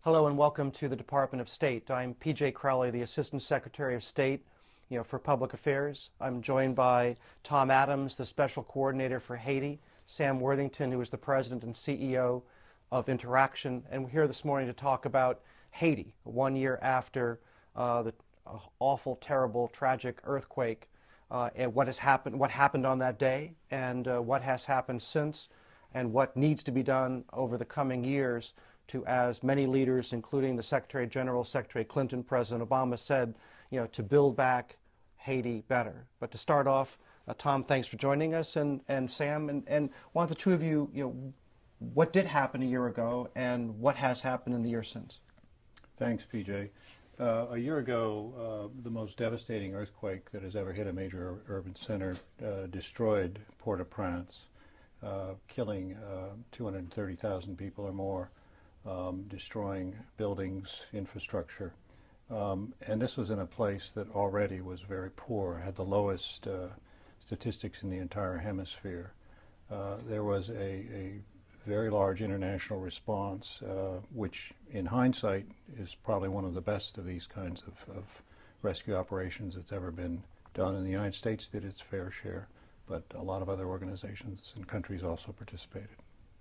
Hello and welcome to the Department of State. I'm P.J. Crowley, the Assistant Secretary of State, for Public Affairs. I'm joined by Tom Adams, the Special Coordinator for Haiti, Sam Worthington, who is the President and CEO of Interaction, and we're here this morning to talk about Haiti, 1 year after the awful, terrible, tragic earthquake, and what happened on that day, and what has happened since, and what needs to be done over the coming years to, as many leaders, including the Secretary General, Secretary Clinton, President Obama said, to build back Haiti better. But to start off, Tom, thanks for joining us, and Sam, and want the two of you, what did happen a year ago, and what has happened in the year since? Thanks, PJ. A year ago, the most devastating earthquake that has ever hit a major urban center destroyed Port-au-Prince, killing 230,000 people or more, destroying buildings, infrastructure. And this was in a place that already was very poor, had the lowest statistics in the entire hemisphere. There was a very large international response, which in hindsight is probably one of the best of these kinds of rescue operations that's ever been done. And the United States did its fair share, but a lot of other organizations and countries also participated.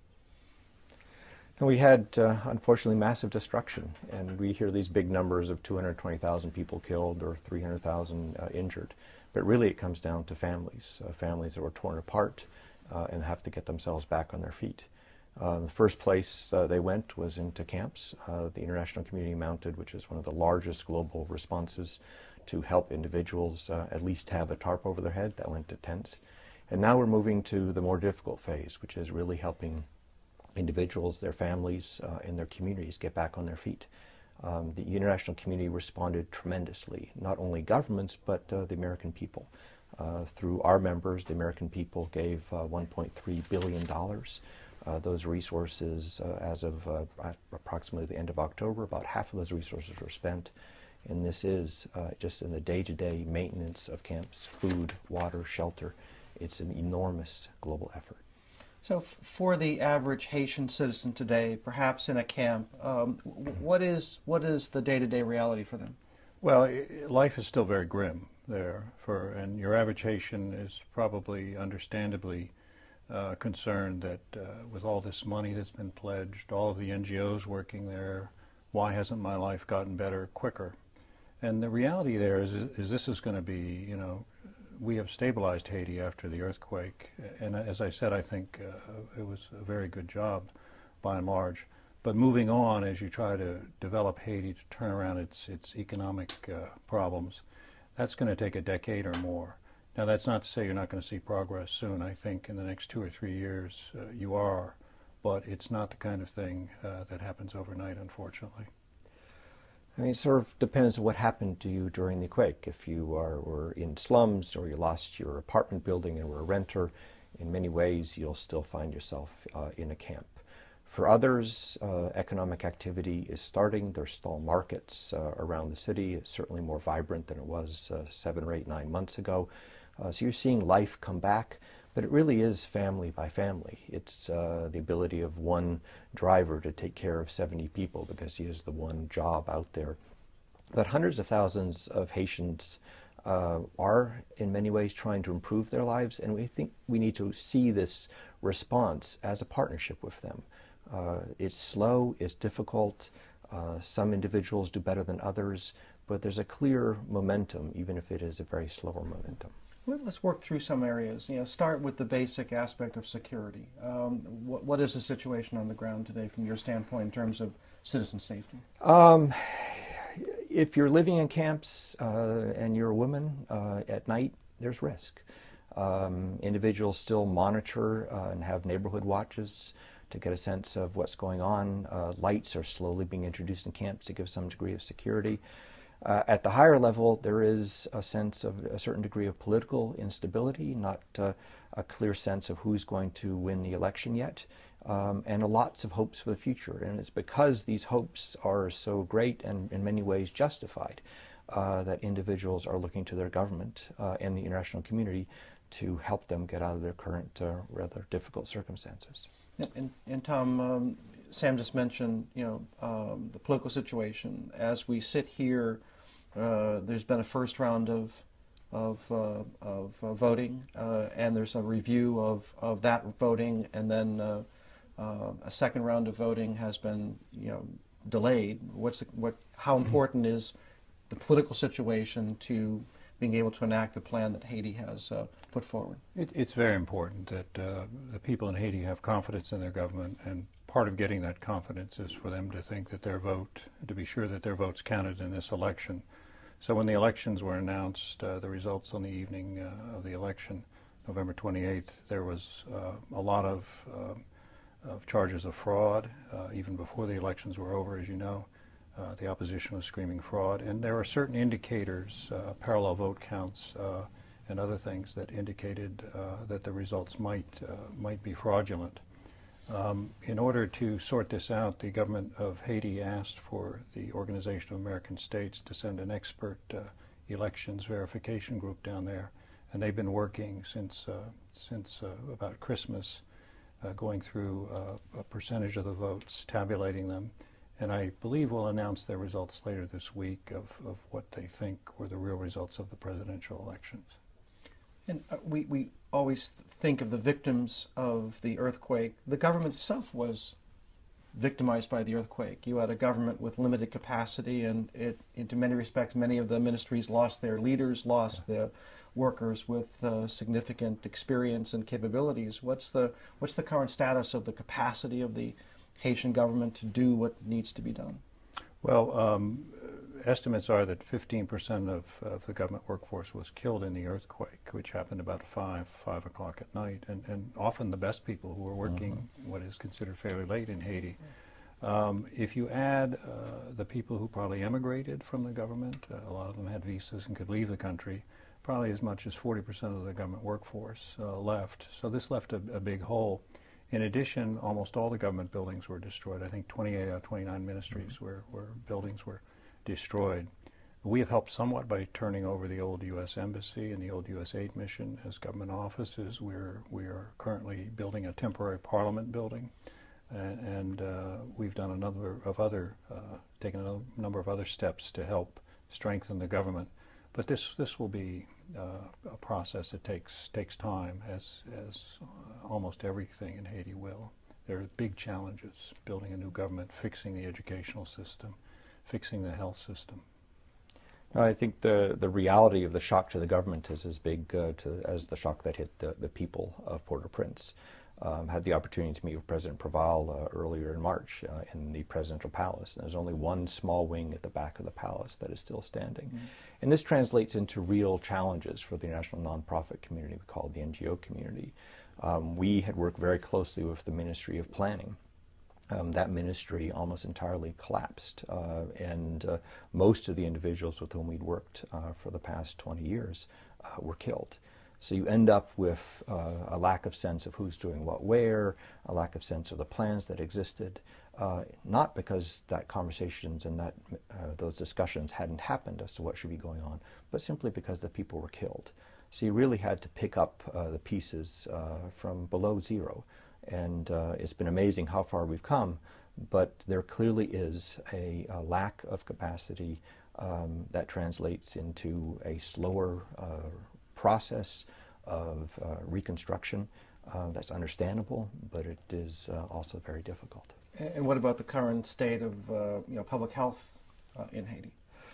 And we had, unfortunately, massive destruction, and we hear these big numbers of 220,000 people killed or 300,000 injured, but really it comes down to families, families that were torn apart and have to get themselves back on their feet. The first place they went was into camps. The international community mounted, which is one of the largest global responses to help individuals at least have a tarp over their head. That went to tents. And now we're moving to the more difficult phase, which is really helping individuals, their families, and their communities get back on their feet. The international community responded tremendously, not only governments, but the American people. Through our members, the American people gave $1.3 billion. Those resources, as of approximately the end of October, about half of those resources were spent. And this is just in the day-to-day maintenance of camps, food, water, shelter. It's an enormous global effort. So for the average Haitian citizen today, perhaps in a camp, what is the day-to-day reality for them? Well, life is still very grim there, and your average Haitian is probably understandably concerned that with all this money that's been pledged, all of the NGOs working there, why hasn't my life gotten better quicker? And the reality there is this is going to be, we have stabilized Haiti after the earthquake, and as I said, I think it was a very good job by and large. But moving on, as you try to develop Haiti to turn around its economic problems, that's going to take a decade or more. Now, that's not to say you're not going to see progress soon. I think in the next 2 or 3 years you are, but it's not the kind of thing that happens overnight, unfortunately. I mean, it sort of depends on what happened to you during the quake. If you were in slums or you lost your apartment building and were a renter, in many ways you'll still find yourself in a camp. For others, economic activity is starting. There's still markets around the city. It's certainly more vibrant than it was 7 or 8, 9 months ago. So you're seeing life come back, but it really is family by family. It's the ability of one driver to take care of 70 people because he has the one job out there. But hundreds of thousands of Haitians are in many ways trying to improve their lives, and we think we need to see this response as a partnership with them. It's slow, it's difficult, some individuals do better than others, but there's a clear momentum, even if it is a very slower momentum. Let's work through some areas. Start with the basic aspect of security. What is the situation on the ground today from your standpoint in terms of citizen safety? If you're living in camps and you're a woman at night, there's risk. Individuals still monitor and have neighborhood watches to get a sense of what's going on. Lights are slowly being introduced in camps to give some degree of security. At the higher level, there is a sense of a certain degree of political instability, not a clear sense of who's going to win the election yet, and lots of hopes for the future. And it's because these hopes are so great and in many ways justified that individuals are looking to their government and the international community to help them get out of their current rather difficult circumstances. And Tom, Sam just mentioned, the political situation. As we sit here, there's been a first round of voting, and there's a review of that voting, and then a second round of voting has been, delayed. How important is the political situation to being able to enact the plan that Haiti has put forward? It's very important that the people in Haiti have confidence in their government, and part of getting that confidence is for them to think that to be sure that their votes counted in this election. So when the elections were announced, the results on the evening of the election, November 28th, there was a lot of charges of fraud, even before the elections were over, as you know. The opposition was screaming fraud, and there are certain indicators, parallel vote counts and other things that indicated that the results might be fraudulent. In order to sort this out, the government of Haiti asked for the Organization of American States to send an expert elections verification group down there, and they've been working since about Christmas, going through a percentage of the votes, tabulating them, and I believe we'll announce their results later this week of what they think were the real results of the presidential elections. And we always think of the victims of the earthquake. The government itself was victimized by the earthquake. You had a government with limited capacity, and in many respects, many of the ministries lost their leaders, lost their workers with significant experience and capabilities. What's the current status of the capacity of the Haitian government to do what needs to be done? Well, estimates are that 15% of the government workforce was killed in the earthquake, which happened about 5 o'clock at night, and often the best people who were working what is considered fairly late in Haiti. If you add the people who probably emigrated from the government, a lot of them had visas and could leave the country, probably as much as 40% of the government workforce left. So this left a big hole. In addition, almost all the government buildings were destroyed. I think 28 out of 29 ministries where buildings were destroyed. We have helped somewhat by turning over the old U.S. Embassy and the old U.S. Aid Mission as government offices. We are currently building a temporary Parliament building, and we've done taken a number of other steps to help strengthen the government. But this will be a process that takes time, as almost everything in Haiti will. There are big challenges: building a new government, fixing the educational system, fixing the health system. I think the reality of the shock to the government is as big as the shock that hit the people of Port-au-Prince. Had the opportunity to meet with President Preval earlier in March in the presidential palace. And there's only one small wing at the back of the palace that is still standing. And this translates into real challenges for the national nonprofit community, we call it the NGO community. We had worked very closely with the Ministry of Planning. That ministry almost entirely collapsed, and most of the individuals with whom we'd worked for the past 20 years were killed. So you end up with a lack of sense of who's doing what where, a lack of sense of the plans that existed, not because that conversations and those discussions hadn't happened as to what should be going on, but simply because the people were killed. So you really had to pick up the pieces from below zero. And it's been amazing how far we've come, but there clearly is a lack of capacity that translates into a slower process of reconstruction that's understandable, but it is also very difficult. And what about the current state of public health in Haiti?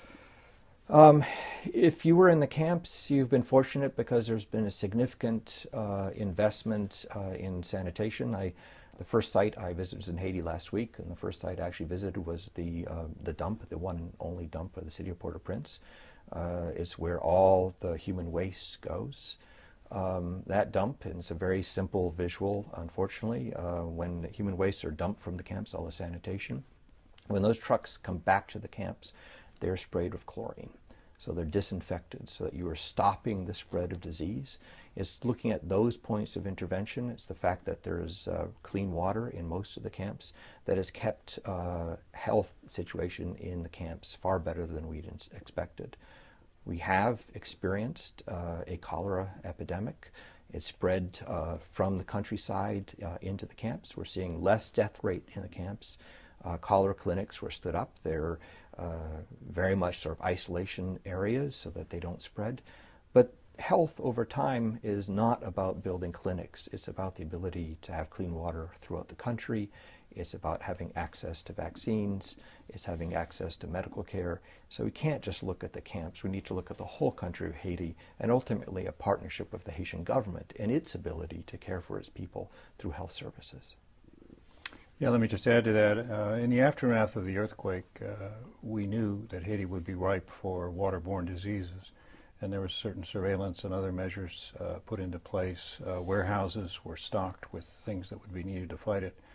If you were in the camps, you've been fortunate because there's been a significant investment in sanitation. The first site I visited was in Haiti last week, and the first site I actually visited was the dump, the one and only dump of the city of Port-au-Prince. It's where all the human waste goes. That dump, and it's a very simple visual, unfortunately, when the human wastes are dumped from the camps, all the sanitation, when those trucks come back to the camps, they're sprayed with chlorine. So they're disinfected so that you are stopping the spread of disease. It's looking at those points of intervention. It's the fact that there is clean water in most of the camps that has kept health situation in the camps far better than we'd expected. We have experienced a cholera epidemic It's spread from the countryside into the camps. We're seeing less death rate in the camps. Cholera clinics were stood up. They're very much sort of isolation areas so that they don't spread. But health over time is not about building clinics. It's about the ability to have clean water throughout the country. It's about having access to vaccines. It's having access to medical care. So we can't just look at the camps. We need to look at the whole country of Haiti and ultimately a partnership with the Haitian government and its ability to care for its people through health services. Yeah, let me just add to that. In the aftermath of the earthquake, we knew that Haiti would be ripe for waterborne diseases, and there was certain surveillance and other measures put into place. Warehouses were stocked with things that would be needed to fight it.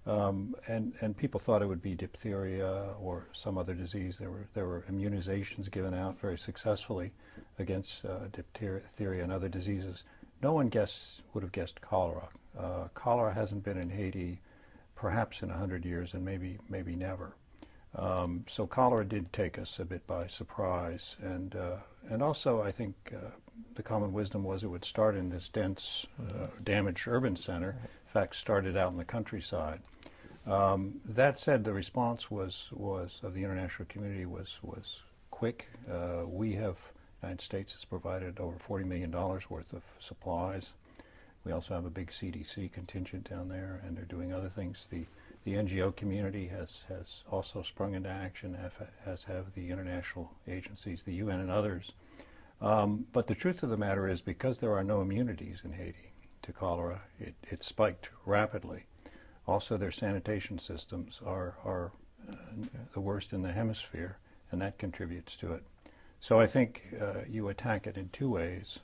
And people thought it would be diphtheria or some other disease. There were immunizations given out very successfully against diphtheria and other diseases. No one would have guessed cholera. Cholera hasn't been in Haiti perhaps in 100 years and maybe never. So cholera did take us a bit by surprise, and also I think the common wisdom was it would start in this dense, damaged urban center. In fact, started out in the countryside. That said, the response was of the international community was quick. The United States has provided over $40 million worth of supplies. We also have a big CDC contingent down there, and they're doing other things. The NGO community has also sprung into action, as have the international agencies, the UN and others. But the truth of the matter is, because there are no immunities in Haiti to cholera, it spiked rapidly. Also, their sanitation systems are the worst in the hemisphere, and that contributes to it. So I think you attack it in two ways.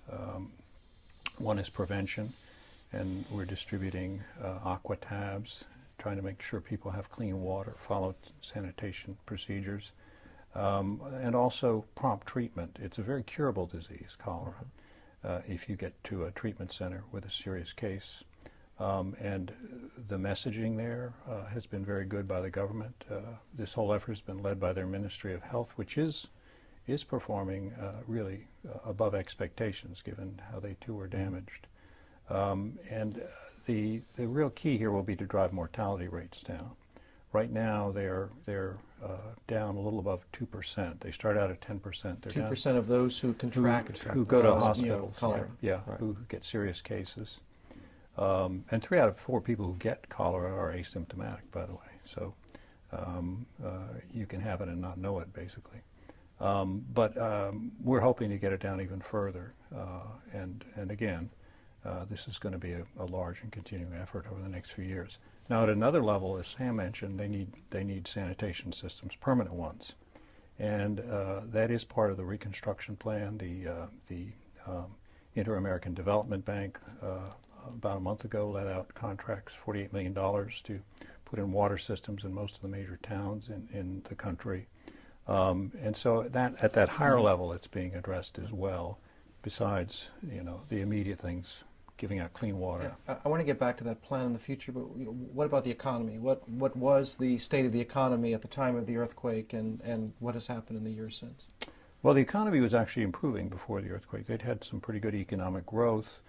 One is prevention, and we're distributing aqua tabs, trying to make sure people have clean water, follow sanitation procedures, and also prompt treatment. It's a very curable disease, cholera, if you get to a treatment center with a serious case. And the messaging there has been very good by the government. This whole effort has been led by their Ministry of Health, which is performing really above expectations, given how they too were damaged. And the real key here will be to drive mortality rates down. Right now, they're down a little above 2%. They start out at 10%. 2% of those who contract, who go to hospitals, cholera. Yeah, right. Who get serious cases. And 3 out of 4 people who get cholera are asymptomatic, by the way. So you can have it and not know it, basically. But we're hoping to get it down even further. And again, this is going to be a large and continuing effort over the next few years. Now, at another level, as Sam mentioned, they need sanitation systems, permanent ones, and that is part of the reconstruction plan. The Inter-American Development Bank about a month ago let out contracts, $48 million, to put in water systems in most of the major towns in the country, and so that at that higher level, it's being addressed as well. Besides, the immediate things. Giving out clean water. Yeah, I want to get back to that plan in the future, but what about the economy? What was the state of the economy at the time of the earthquake, and what has happened in the years since? Well, the economy was actually improving before the earthquake. They'd had some pretty good economic growth,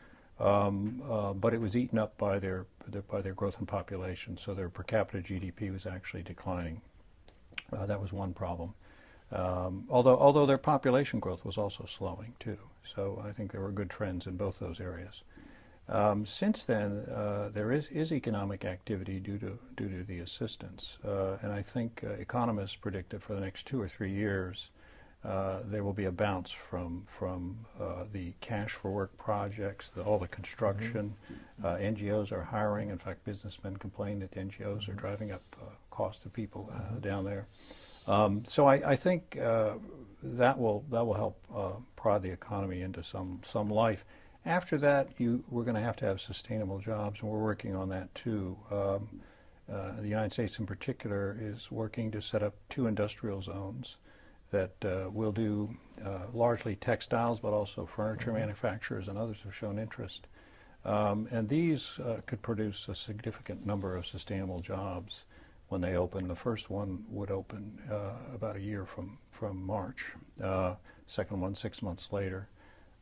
but it was eaten up by their growth in population. So their per capita GDP was actually declining. That was one problem. Although their population growth was also slowing too. So I think there were good trends in both those areas. Since then, there is economic activity due to the assistance, and I think economists predict that for the next 2 or 3 years, there will be a bounce from the cash for work projects, all the construction. NGOs are hiring. In fact, businessmen complain that NGOs are driving up cost of people down there. So I think that will help prod the economy into some life. After that, we're going to have sustainable jobs, and we're working on that too. The United States in particular is working to set up 2 industrial zones that will do largely textiles, but also furniture manufacturers, and others have shown interest. And these could produce a significant number of sustainable jobs when they open. The first one would open about a year from March, second one 6 months later.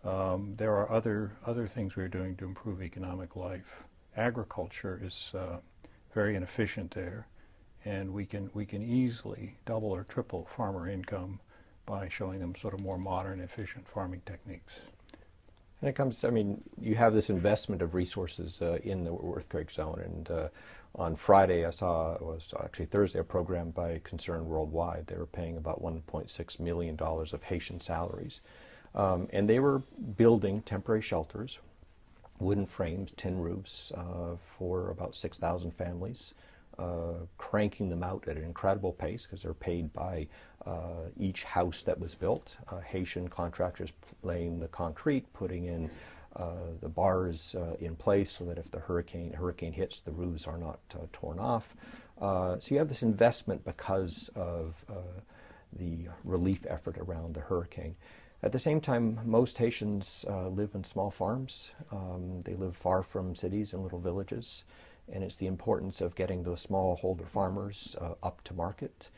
There are other things we're doing to improve economic life. Agriculture is very inefficient there, and we can easily double or triple farmer income by showing them sort of more modern, efficient farming techniques. And it comes, I mean, you have this investment of resources in the earthquake zone, and on Friday I saw, it was actually Thursday, a program by Concern Worldwide. They were paying about $1.6 million of Haitian salaries. And they were building temporary shelters, wooden frames, tin roofs for about 6,000 families, cranking them out at an incredible pace because they're paid by each house that was built. Haitian contractors laying the concrete, putting in the bars in place so that if the hurricane hits, the roofs are not torn off. So you have this investment because of the relief effort around the hurricane. At the same time, most Haitians live in small farms. They live far from cities and little villages, and it's the importance of getting those smallholder farmers up to market.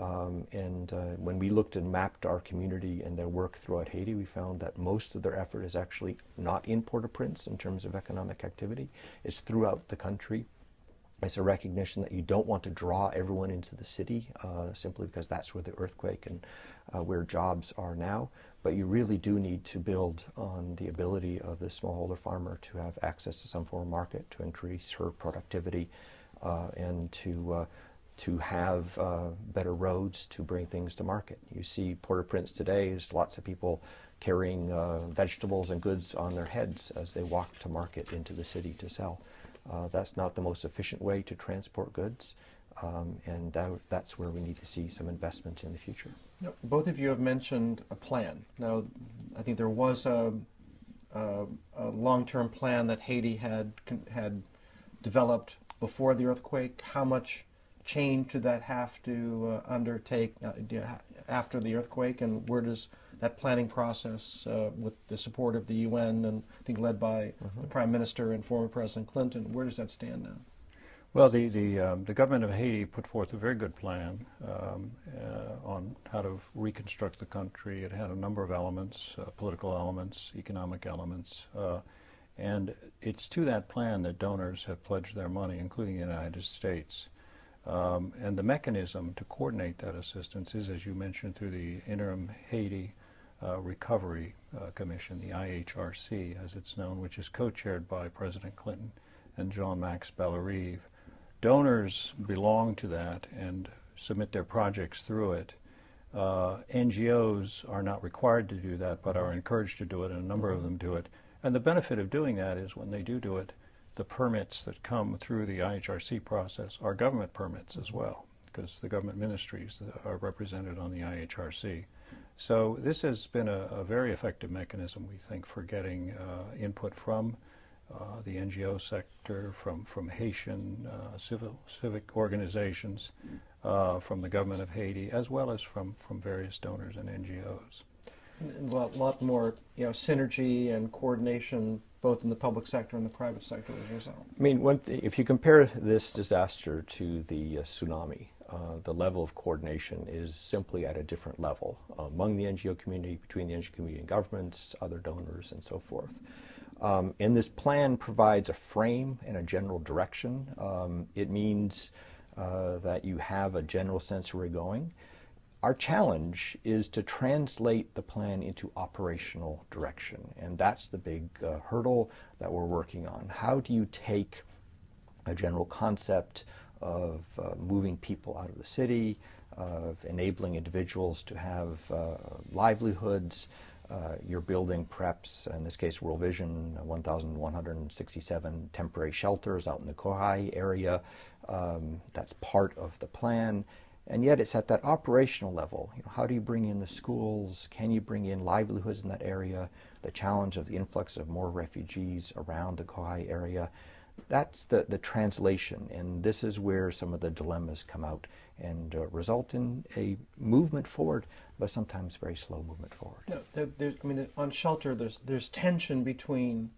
When we looked and mapped our community and their work throughout Haiti, we found that most of their effort is actually not in Port-au-Prince in terms of economic activity. It's throughout the country. It's a recognition that you don't want to draw everyone into the city simply because that's where the earthquake and where jobs are now. But you really do need to build on the ability of the smallholder farmer to have access to some form of market, to increase her productivity, and to have better roads to bring things to market. You see Port-au-Prince today, there's lots of people carrying vegetables and goods on their heads as they walk to market into the city to sell. That's not the most efficient way to transport goods, and that's where we need to see some investment in the future. Now, both of you have mentioned a plan. Now, I think there was a long-term plan that Haiti had developed before the earthquake. How much change did that have to undertake after the earthquake, and where does that planning process, with the support of the UN and I think led by the Prime Minister and former President Clinton, where does that stand now? Well, the government of Haiti put forth a very good plan on how to reconstruct the country. It had a number of elements, political elements, economic elements, and it's to that plan that donors have pledged their money, including the United States. And the mechanism to coordinate that assistance is, as you mentioned, through the Interim Haiti Recovery Commission, the IHRC, as it's known, which is co-chaired by President Clinton and Jean-Max Bellerive. Donors belong to that and submit their projects through it. NGOs are not required to do that, but are encouraged to do it, and a number of them do it. And the benefit of doing that is when they do it, the permits that come through the IHRC process are government permits as well, because the government ministries are represented on the IHRC. So this has been a very effective mechanism, we think, for getting input from the NGO sector, from Haitian civic organizations, from the government of Haiti, as well as from various donors and NGOs. And a lot more, synergy and coordination both in the public sector and the private sector as a result. I mean, if you compare this disaster to the tsunami, the level of coordination is simply at a different level among the NGO community, between the NGO community and governments, other donors, and so forth. And this plan provides a frame and a general direction. It means that you have a general sense of where you're going. Our challenge is to translate the plan into operational direction, and that's the big hurdle that we're working on. How do you take a general concept of moving people out of the city, of enabling individuals to have livelihoods? You're building perhaps, in this case, World Vision, 1,167 temporary shelters out in the Kohai area. That's part of the plan. And yet it's at that operational level. How do you bring in the schools? Can you bring in livelihoods in that area? The challenge of the influx of more refugees around the Kohai area. That's the translation, and this is where some of the dilemmas come out and result in a movement forward, but sometimes very slow movement forward. No, on shelter, there's tension between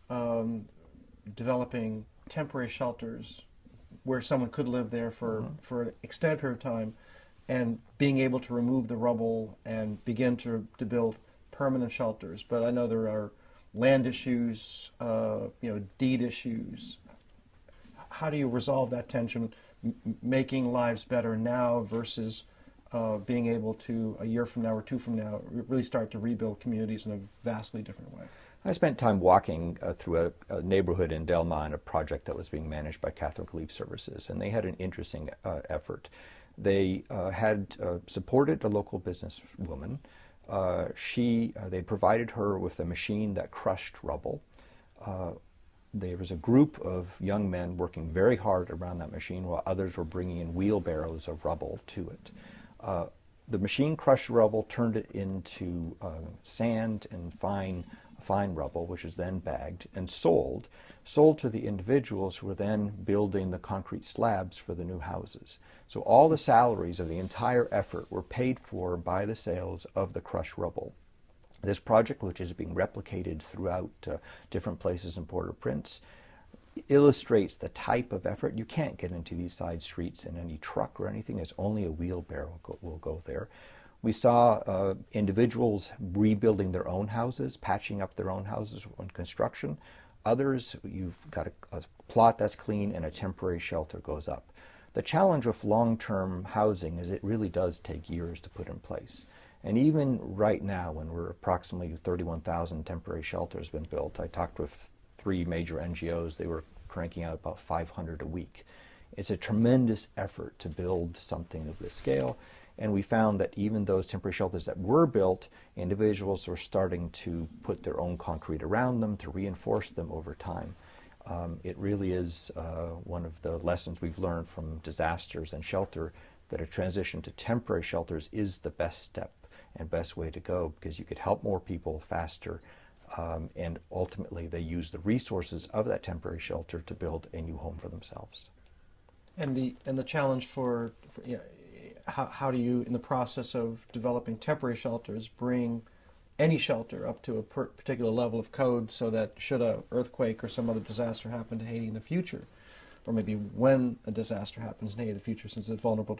developing temporary shelters where someone could live there for an extended period of time, and being able to remove the rubble and begin to build permanent shelters, but I know there are land issues, deed issues. How do you resolve that tension, making lives better now versus being able to, a year from now or two from now, really start to rebuild communities in a vastly different way? I spent time walking through a neighborhood in Del Mar, a project that was being managed by Catholic Relief Services, and they had an interesting effort. They had supported a local businesswoman. They provided her with a machine that crushed rubble. There was a group of young men working very hard around that machine while others were bringing in wheelbarrows of rubble to it. The machine crushed rubble, turned it into sand and fine rubble, which is then bagged and sold to the individuals who were then building the concrete slabs for the new houses. So all the salaries of the entire effort were paid for by the sales of the crushed rubble. This project, which is being replicated throughout different places in Port-au-Prince, illustrates the type of effort. You can't get into these side streets in any truck or anything. It's only a wheelbarrow will go there. We saw individuals rebuilding their own houses, patching up their own houses on construction. Others, you've got a plot that's clean and a temporary shelter goes up. The challenge with long-term housing is it really does take years to put in place. And even right now, when we're approximately 31,000 temporary shelters been built, I talked with 3 major NGOs, they were cranking out about 500 a week. It's a tremendous effort to build something of this scale. And we found that even those temporary shelters that were built, individuals were starting to put their own concrete around them to reinforce them over time. It really is one of the lessons we've learned from disasters and shelter, that a transition to temporary shelters is the best step and best way to go, because you could help more people faster, and ultimately they use the resources of that temporary shelter to build a new home for themselves. And the challenge for how do you, in the process of developing temporary shelters, bring any shelter up to a particular level of code so that should an earthquake or some other disaster happen to Haiti in the future, or maybe when a disaster happens in Haiti in the future, since it's vulnerable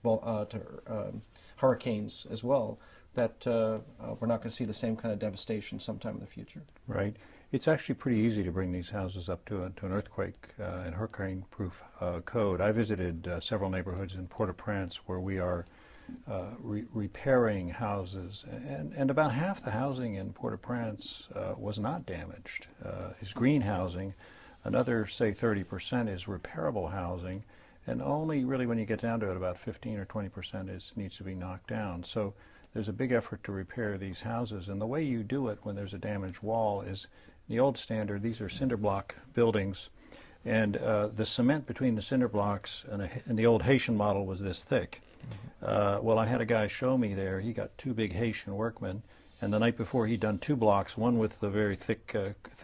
to hurricanes as well, that we're not going to see the same kind of devastation sometime in the future. Right. It's actually pretty easy to bring these houses up to an earthquake and hurricane-proof code. I visited several neighborhoods in Port-au-Prince where we are repairing houses, and about half the housing in Port-au-Prince was not damaged. Is green housing. Another, say, 30% is repairable housing, and only really when you get down to it, about 15 or 20% needs to be knocked down. So there's a big effort to repair these houses, and the way you do it when there's a damaged wall is the old standard. These are cinder block buildings, and the cement between the cinder blocks and the old Haitian model was this thick. Well, I had a guy show me there. He got 2 big Haitian workmen, and the night before he'd done 2 blocks, one with the very thick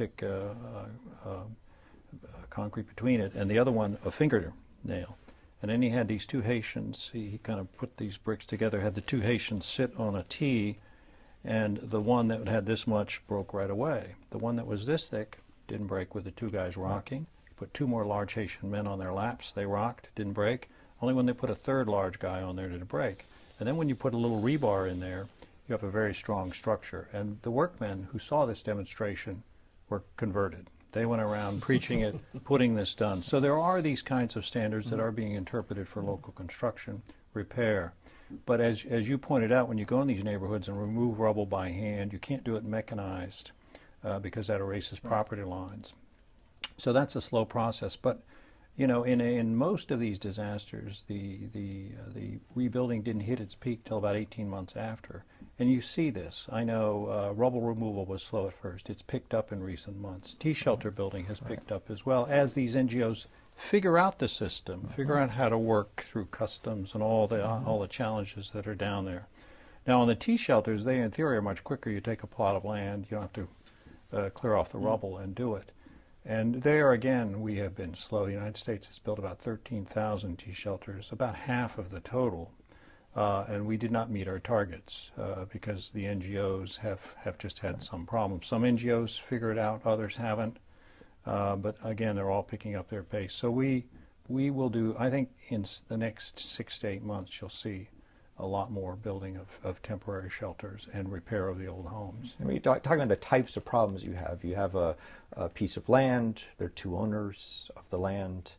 concrete between it, and the other one a fingernail. And then he had these 2 Haitians. He kind of put these bricks together, had the 2 Haitians sit on a T, and the one that had this much broke right away. The one that was this thick didn't break with the 2 guys rocking. He put 2 more large Haitian men on their laps. They rocked, didn't break. Only when they put a 3rd large guy on there did it break. And then when you put a little rebar in there, you have a very strong structure. And the workmen who saw this demonstration were converted. They went around preaching it, putting this done. So there are these kinds of standards that are being interpreted for local construction, repair. But as you pointed out, when you go in these neighborhoods and remove rubble by hand, you can't do it mechanized because that erases property lines. So that's a slow process. But you know, in most of these disasters, the rebuilding didn't hit its peak till about 18 months after. And you see this. I know rubble removal was slow at first. It's picked up in recent months. T-shelter building has picked up as well, as these NGOs figure out the system, figure out how to work through customs and all the challenges that are down there. Now, on the T-shelters, they in theory are much quicker. You take a plot of land, you don't have to clear off the rubble and do it. And there again, we have been slow. The United States has built about 13,000 T-shelters, about half of the total. And we did not meet our targets because the NGOs have just had some problems. Some NGOs figure it out, others haven't. But again, they're all picking up their pace. So we will do, I think in the next 6 to 8 months, you'll see a lot more building of temporary shelters and repair of the old homes. I mean, talking about the types of problems you have a piece of land, there are two owners of the land,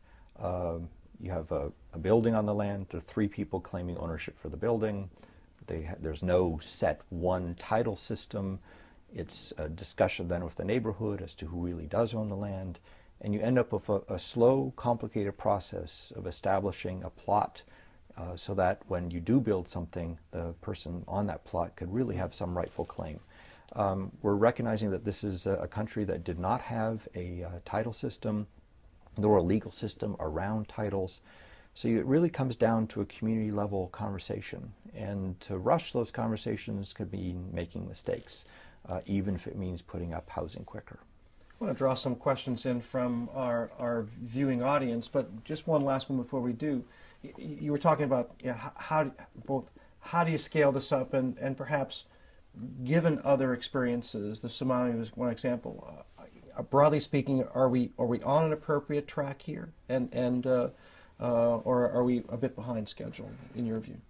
you have a building on the land, there are three people claiming ownership for the building, there's no set one title system, it's a discussion then with the neighborhood as to who really does own the land, and you end up with a slow, complicated process of establishing a plot so that when you do build something, the person on that plot could really have some rightful claim. We're recognizing that this is a country that did not have a title system nor a legal system around titles. So it really comes down to a community level conversation. And to rush those conversations could mean making mistakes, even if it means putting up housing quicker. I want to draw some questions in from our viewing audience, but just one last one before we do. You were talking about how do you scale this up, and perhaps given other experiences, the tsunami was one example. Broadly speaking, are we on an appropriate track here, or are we a bit behind schedule in your view?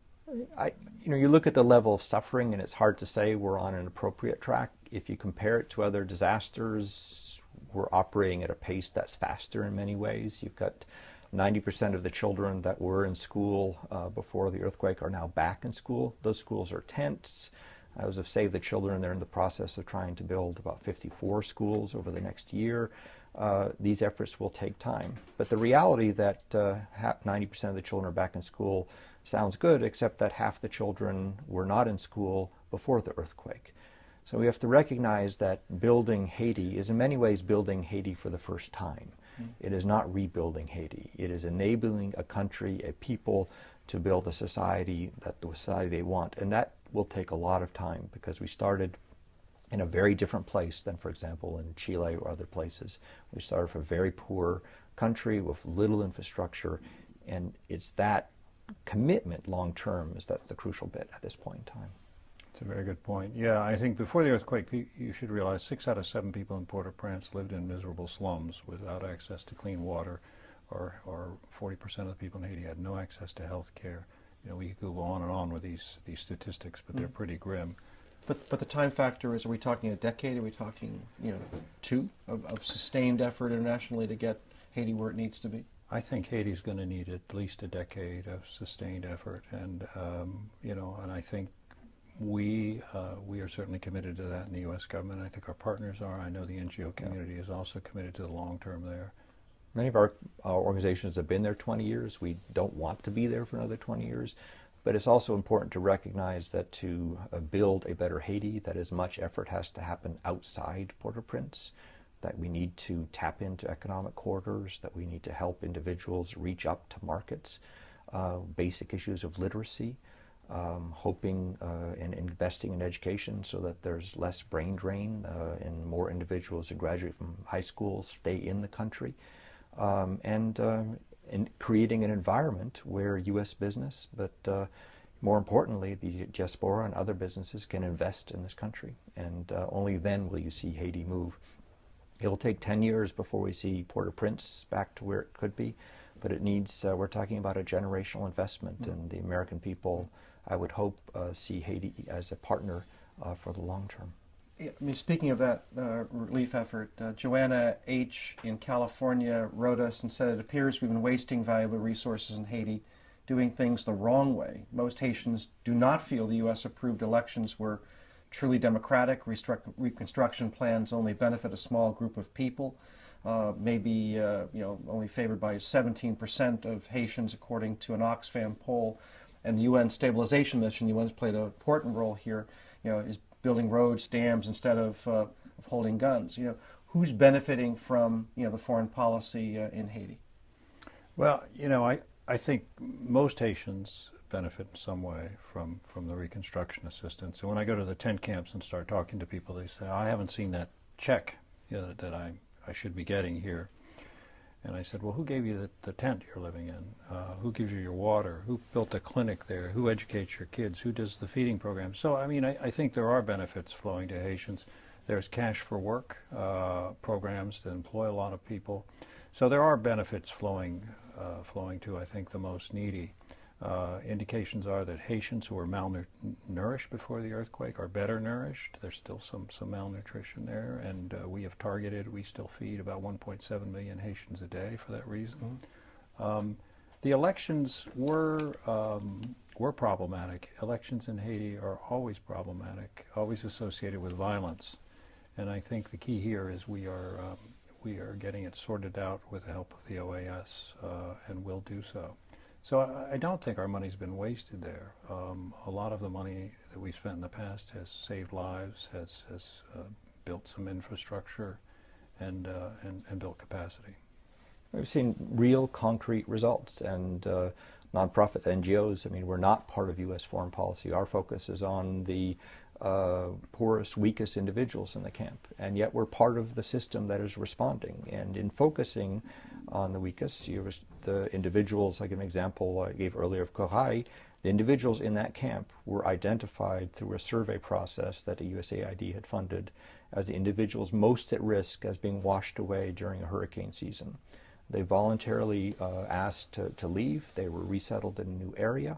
You look at the level of suffering, and it's hard to say we're on an appropriate track. If you compare it to other disasters, we're operating at a pace that's faster in many ways. You've got 90% of the children that were in school before the earthquake are now back in school. Those schools are tents. As of Save the Children, they're in the process of trying to build about 54 schools over the next year. These efforts will take time. But the reality that 90% of the children are back in school sounds good, except that half the children were not in school before the earthquake. So we have to recognize that building Haiti is in many ways building Haiti for the first time. It is not rebuilding Haiti. It is enabling a country, a people, to build a society, the society they want. And that will take a lot of time because we started in a very different place than, for example, in Chile or other places. We started from a very poor country with little infrastructure, and it's that commitment long term that's the crucial bit at this point in time. That's a very good point. Yeah, I think before the earthquake, you should realize 6 out of 7 people in Port-au-Prince lived in miserable slums without access to clean water, or 40% of the people in Haiti had no access to health care. We could go on and on with these statistics, but they're pretty grim. But the time factor is: are we talking a decade? Are we talking two of sustained effort internationally to get Haiti where it needs to be? I think Haiti's going to need at least a decade of sustained effort, and and I think we are certainly committed to that in the U.S. government. I think our partners are. I know the NGO community is also committed to the long term there. Many of our organizations have been there 20 years. We don't want to be there for another 20 years. But it's also important to recognize that to build a better Haiti, that as much effort has to happen outside Port-au-Prince, that we need to tap into economic corridors, that we need to help individuals reach up to markets, basic issues of literacy, hoping and investing in education so that there's less brain drain and more individuals who graduate from high school stay in the country. And creating an environment where U.S. business, but more importantly, the diaspora and other businesses can invest in this country. And only then will you see Haiti move. It'll take 10 years before we see Port-au-Prince back to where it could be, but it needs, we're talking about a generational investment, and the American people, I would hope, see Haiti as a partner for the long term. I mean, speaking of that relief effort, Joanna H. in California wrote us and said, it appears we've been wasting valuable resources in Haiti doing things the wrong way. Most Haitians do not feel the U.S. approved elections were truly democratic. Reconstruction plans only benefit a small group of people, maybe only favored by 17% of Haitians, according to an Oxfam poll. And the UN Stabilization Mission, the UN's played an important role here, is building roads, dams, instead of holding guns. Who's benefiting from the foreign policy in Haiti? Well, I think most Haitians benefit in some way from the reconstruction assistance. And when I go to the tent camps and start talking to people, they say, I haven't seen that check that I should be getting here. And I said, well, who gave you the tent you're living in? Who gives you your water? Who built the clinic there? Who educates your kids? Who does the feeding program? So, I mean, I think there are benefits flowing to Haitians. There's cash for work programs to employ a lot of people. So there are benefits flowing to, I think, the most needy. Indications are that Haitians who were malnourished before the earthquake are better nourished. There's still some malnutrition there, and we still feed about 1.7 million Haitians a day for that reason. Mm-hmm. The elections were problematic. Elections in Haiti are always problematic, always associated with violence, and I think the key here is we are getting it sorted out with the help of the OAS, and will do so. So I don't think our money's been wasted there. A lot of the money that we've spent in the past has saved lives, has built some infrastructure, and built capacity. We've seen real concrete results, and nonprofit NGOs, I mean, we're not part of U.S. foreign policy. Our focus is on the poorest, weakest individuals in the camp, and yet we're part of the system that is responding. And in focusing on the weakest, the individuals, like an example I gave earlier of Korai, the individuals in that camp were identified through a survey process that the USAID had funded as the individuals most at risk as being washed away during a hurricane season. They voluntarily asked to leave. They were resettled in a new area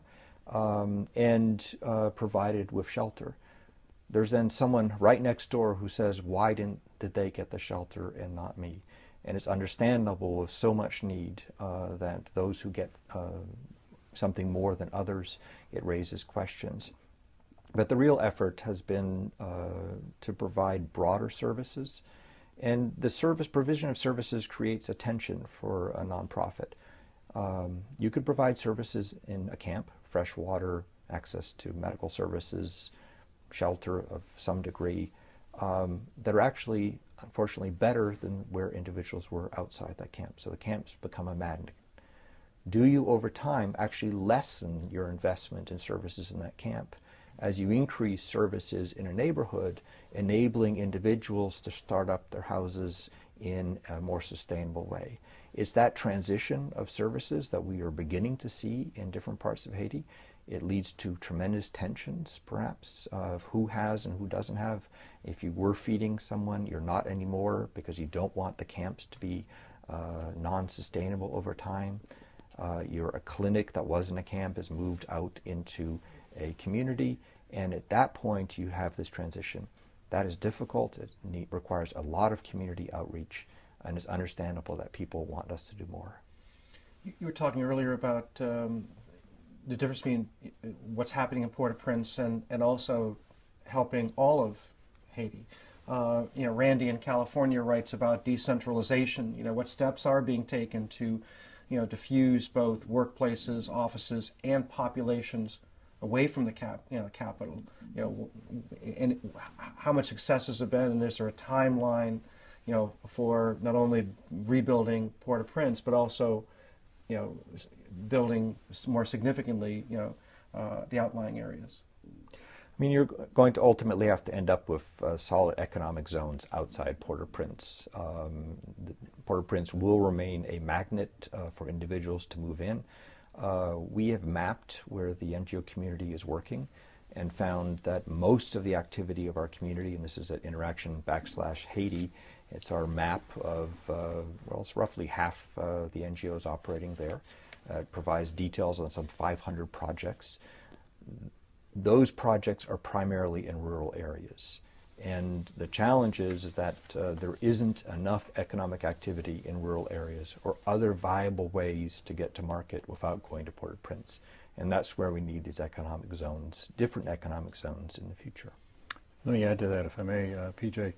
and provided with shelter. There's then someone right next door who says, why did they get the shelter and not me? And it's understandable with so much need that those who get something more than others, it raises questions. But the real effort has been to provide broader services. And the provision of services creates a tension for a nonprofit. You could provide services in a camp, fresh water, access to medical services, shelter of some degree, that are actually, unfortunately, better than where individuals were outside that camp. So the camps become a magnet. Do you, over time, actually lessen your investment in services in that camp as you increase services in a neighborhood, enabling individuals to start up their houses in a more sustainable way? It's that transition of services that we are beginning to see in different parts of Haiti. It leads to tremendous tensions, perhaps, of who has and who doesn't have. If you were feeding someone, you're not anymore because you don't want the camps to be non-sustainable over time. A clinic that wasn't a camp is moved out into a community, and at that point you have this transition. That is difficult. It requires a lot of community outreach, and it's understandable that people want us to do more. You were talking earlier about the difference between what's happening in Port-au-Prince and also helping all of Haiti. Randy in California writes about decentralization. What steps are being taken to, diffuse both workplaces, offices, and populations away from the capital. And how much success has there been, and is there a timeline, for not only rebuilding Port-au-Prince but also, building more significantly, the outlying areas? I mean, you're going to ultimately have to end up with solid economic zones outside Port-au-Prince. Port-au-Prince will remain a magnet for individuals to move in. We have mapped where the NGO community is working and found that most of the activity of our community, and this is at Interaction/Haiti, it's our map of, it's roughly half the NGOs operating there. It provides details on some 500 projects. Those projects are primarily in rural areas. And the challenge is that there isn't enough economic activity in rural areas or other viable ways to get to market without going to Port-au-Prince. And that's where we need these economic zones, different economic zones in the future. Let me add to that, if I may, PJ.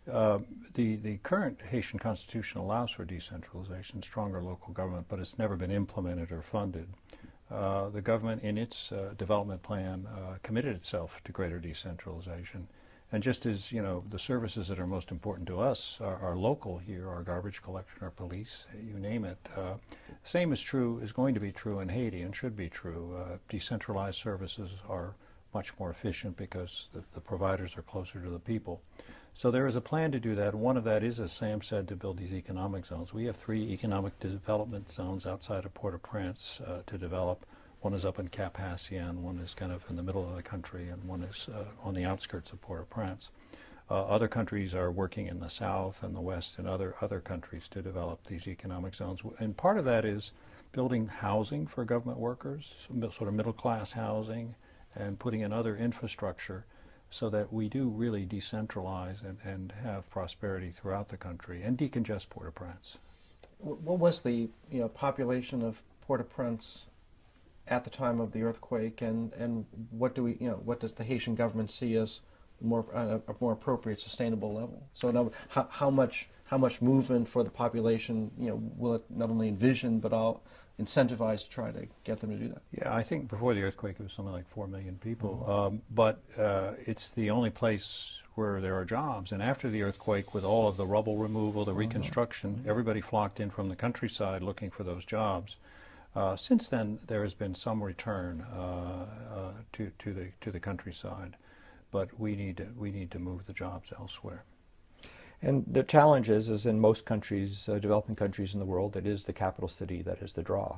The current Haitian constitution allows for decentralization, stronger local government, but it's never been implemented or funded. The government, in its development plan, committed itself to greater decentralization. And just as, the services that are most important to us are local here, our garbage collection, our police, you name it. Same is going to be true in Haiti and should be true. Decentralized services are much more efficient because the providers are closer to the people. So there is a plan to do that. One of that is, as Sam said, to build these economic zones. We have 3 economic development zones outside of Port-au-Prince to develop. One is up in Cap Haitien, one is kind of in the middle of the country, and one is on the outskirts of Port-au-Prince. Other countries are working in the south and the west and other countries to develop these economic zones. And part of that is building housing for government workers, sort of middle-class housing, and putting in other infrastructure so that we do really decentralize and have prosperity throughout the country and decongest Port-au-Prince. What was the population of Port-au-Prince at the time of the earthquake, and what does the Haitian government see as a more appropriate, sustainable level? So now, how much movement for the population will it not only envision but all incentivize to try to get them to do that? Yeah, I think before the earthquake it was something like 4 million people, but it's the only place where there are jobs. And after the earthquake, with all of the rubble removal, the reconstruction, everybody flocked in from the countryside looking for those jobs. Since then, there has been some return to the countryside, but we need to move the jobs elsewhere. And the challenge is, as in most countries, developing countries in the world, it is the capital city that is the draw.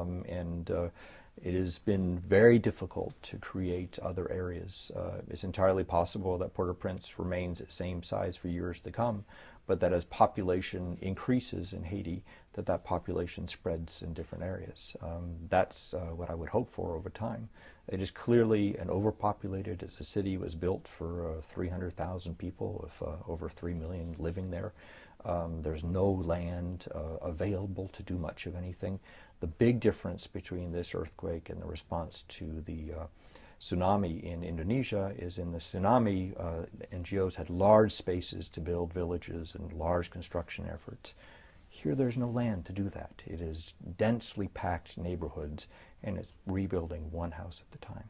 It has been very difficult to create other areas. It's entirely possible that Port-au-Prince remains at same size for years to come, but that as population increases in Haiti, that population spreads in different areas. That's what I would hope for over time. It is clearly an overpopulated, as the city was built for 300,000 people with over 3 million living there. There's no land available to do much of anything. The big difference between this earthquake and the response to the tsunami in Indonesia is in the tsunami, NGOs had large spaces to build villages and large construction efforts. Here there's no land to do that. It is densely packed neighborhoods, and it's rebuilding one house at a time.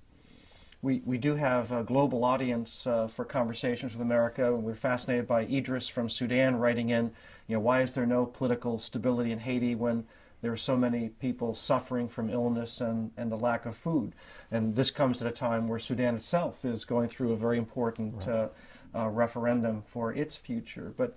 We do have a global audience for Conversations with America. We're fascinated by Idris from Sudan writing in, why is there no political stability in Haiti when there are so many people suffering from illness and a lack of food? And this comes at a time where Sudan itself is going through a very important referendum for its future. But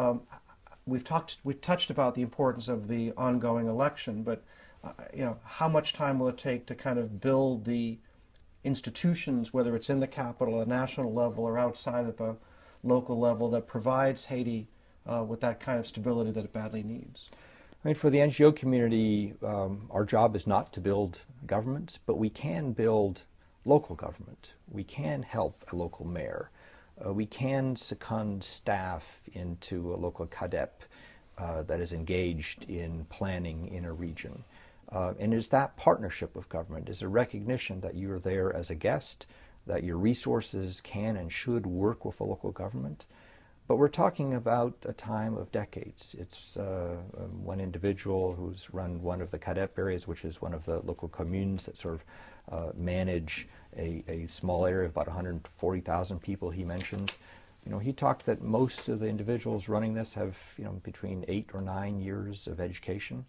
we've touched about the importance of the ongoing election, but how much time will it take to kind of build the institutions, whether it's in the capital, at a national level, or outside at the local level, that provides Haiti with that kind of stability that it badly needs? I mean, for the NGO community, our job is not to build governments, but we can build local government. We can help a local mayor. We can second staff into a local CADEP that is engaged in planning in a region. And it's that partnership with government, is a recognition that you are there as a guest, that your resources can and should work with a local government. But we're talking about a time of decades. It's one individual who's run one of the CADEP areas, which is one of the local communes that sort of manage a small area of about 140,000 people, he mentioned. He talked that most of the individuals running this have, between 8 or 9 years of education.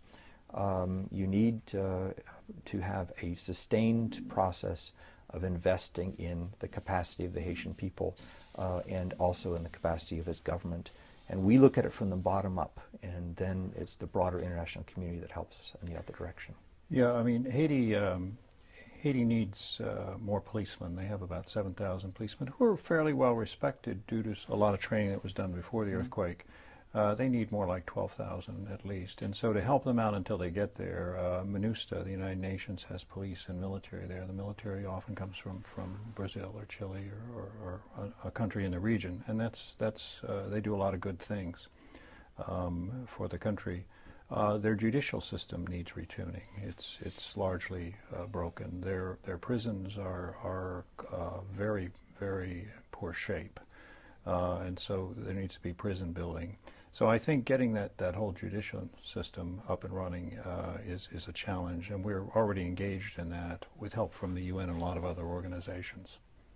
You need to have a sustained process of investing in the capacity of the Haitian people and also in the capacity of its government. And we look at it from the bottom up, and then it's the broader international community that helps in the other direction. Yeah, I mean, Haiti needs more policemen. They have about 7,000 policemen who are fairly well respected due to a lot of training that was done before the earthquake. They need more like 12,000 at least. And so to help them out until they get there, MINUSTA, the United Nations, has police and military there. The military often comes from Brazil or Chile or a country in the region. And they do a lot of good things for the country. Their judicial system needs retuning. It's largely broken. Their prisons are very, very poor shape. And so there needs to be prison building. So I think getting that whole judicial system up and running is a challenge, and we're already engaged in that with help from the UN and a lot of other organizations.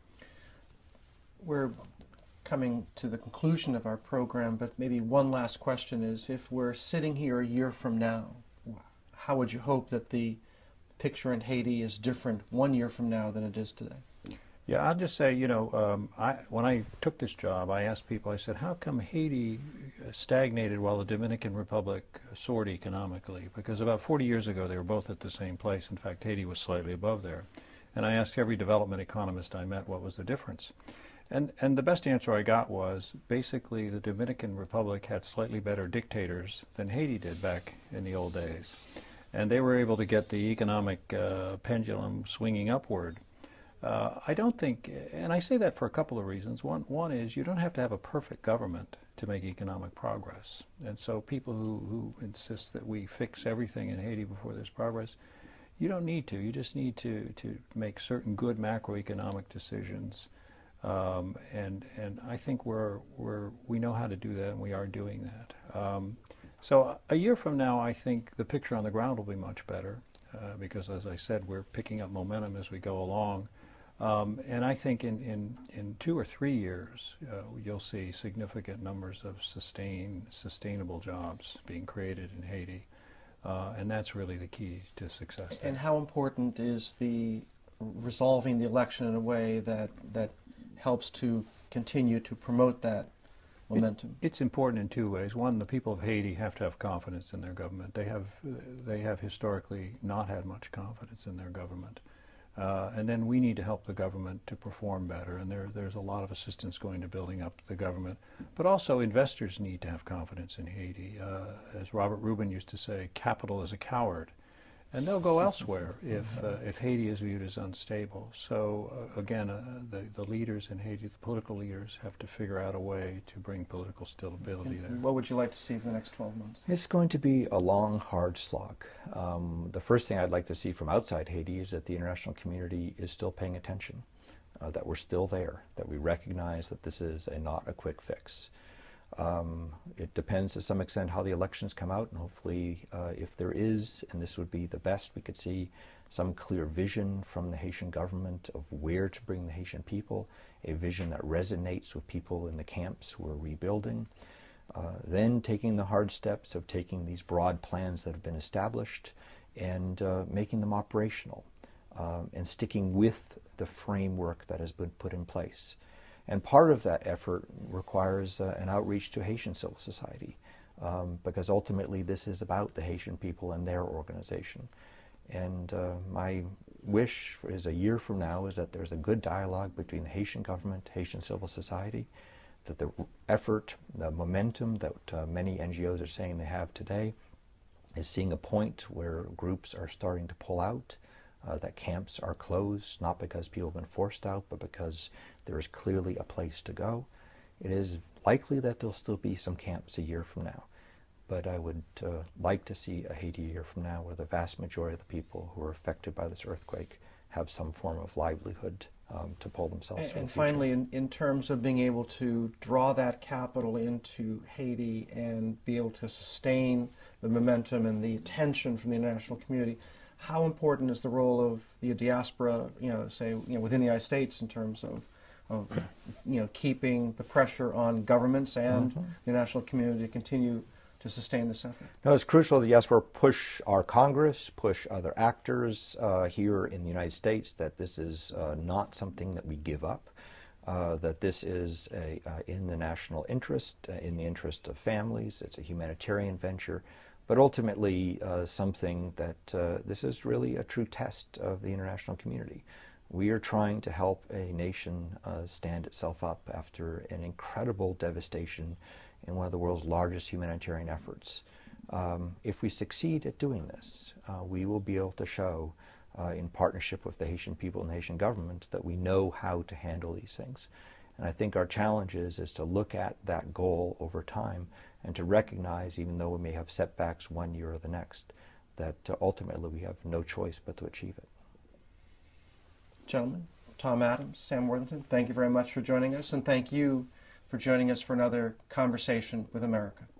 We're coming to the conclusion of our program, but maybe one last question is, if we're sitting here a year from now, how would you hope that the picture in Haiti is different 1 year from now than it is today? Yeah, I'll just say, when I took this job, I asked people, I said, how come Haiti stagnated while the Dominican Republic soared economically? Because about 40 years ago, they were both at the same place. In fact, Haiti was slightly above there. And I asked every development economist I met what was the difference. And the best answer I got was, basically, the Dominican Republic had slightly better dictators than Haiti did back in the old days. and they were able to get the economic pendulum swinging upward. I don't think, and I say that for a couple of reasons. One is you don't have to have a perfect government to make economic progress. And so people who insist that we fix everything in Haiti before there's progress, you don't need to. You just need to make certain good macroeconomic decisions. And I think we know how to do that, and we are doing that. So a year from now, I think the picture on the ground will be much better because, as I said, we're picking up momentum as we go along. And I think in 2 or 3 years, you'll see significant numbers of sustainable jobs being created in Haiti. And that's really the key to success there. And how important is the resolving the election in a way that helps to continue to promote that momentum? It's important in 2 ways. One, the people of Haiti have to have confidence in their government. They have historically not had much confidence in their government. And then we need to help the government to perform better, and there's a lot of assistance going to building up the government. But also investors need to have confidence in Haiti. As Robert Rubin used to say, capital is a coward. And they'll go elsewhere if Haiti is viewed as unstable. So again, the leaders in Haiti, the political leaders, have to figure out a way to bring political stability there. What would you like to see for the next 12 months? It's going to be a long, hard slog. The first thing I'd like to see from outside Haiti is that the international community is still paying attention, that we're still there, that we recognize that this is not a quick fix. It depends to some extent how the elections come out, and hopefully if there is, and this would be the best, we could see some clear vision from the Haitian government of where to bring the Haitian people, a vision that resonates with people in the camps who are rebuilding. Then taking the hard steps of taking these broad plans that have been established and making them operational and sticking with the framework that has been put in place. And part of that effort requires an outreach to Haitian civil society, because ultimately this is about the Haitian people and their organization. And my wish is a year from now is that there's a good dialogue between the Haitian government, Haitian civil society, that the effort, the momentum that many NGOs are saying they have today is seeing a point where groups are starting to pull out, that camps are closed, not because people have been forced out, but because there is clearly a place to go. It is likely that there'll still be some camps a year from now, but I would like to see a Haiti a year from now where the vast majority of the people who are affected by this earthquake have some form of livelihood to pull themselves through. And finally, in terms of being able to draw that capital into Haiti and be able to sustain the momentum and the attention from the international community, how important is the role of the diaspora, within the United States in terms of keeping the pressure on governments and the international community to continue to sustain this effort? No, it's crucial the diaspora push our Congress, push other actors here in the United States that this is not something that we give up, that this is in the national interest, in the interest of families. It's a humanitarian venture. But ultimately, something that this is really a true test of the international community. We are trying to help a nation stand itself up after an incredible devastation in one of the world's largest humanitarian efforts. If we succeed at doing this, we will be able to show, in partnership with the Haitian people and the Haitian government, that we know how to handle these things. And I think our challenge is to look at that goal over time and to recognize, even though we may have setbacks one year or the next, that ultimately we have no choice but to achieve it. Gentlemen, Tom Adams, Sam Worthington, thank you very much for joining us, and thank you for joining us for another Conversation with America.